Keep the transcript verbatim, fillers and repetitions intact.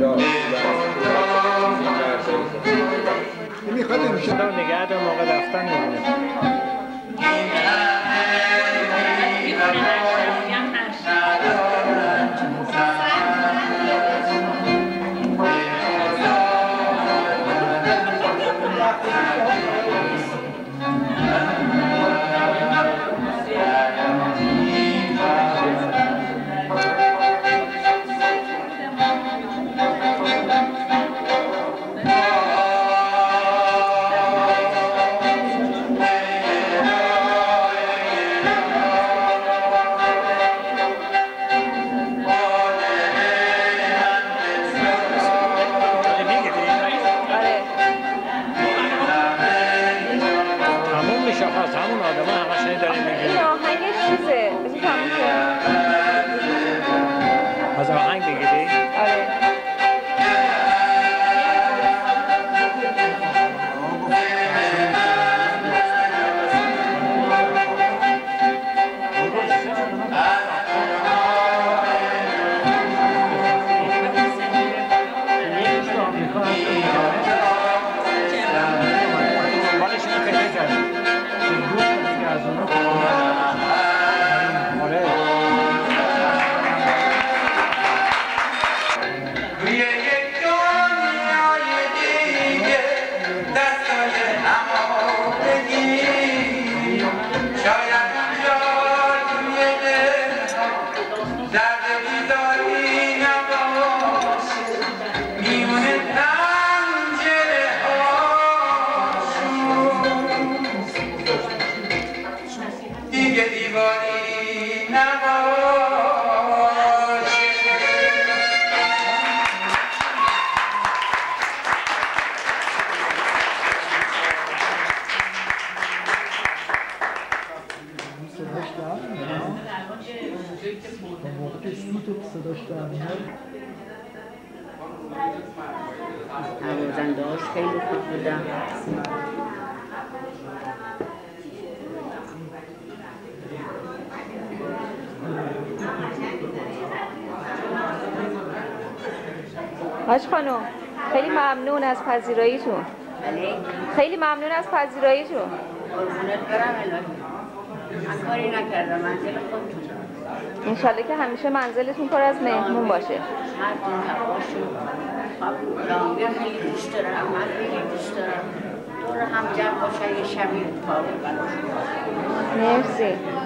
میخواد نمیشه نگه دار موقع رفتن میبینه نوازنده هاش خیلی خوب بودن. حاج خانم خیلی ممنون از پذیراییتون. خیلی ممنون از پذیراییتون. قربونت برم الهی. من کاری نکردم، منزل خودتون. انشالله که همیشه منزلتون پر از مهمون باشه. هرتون هواشون. لانگه خیلی دوست دارم، من خیلی دوست دارم. دور هم جمع باشه یه شبیه کابل براشون. مرسی.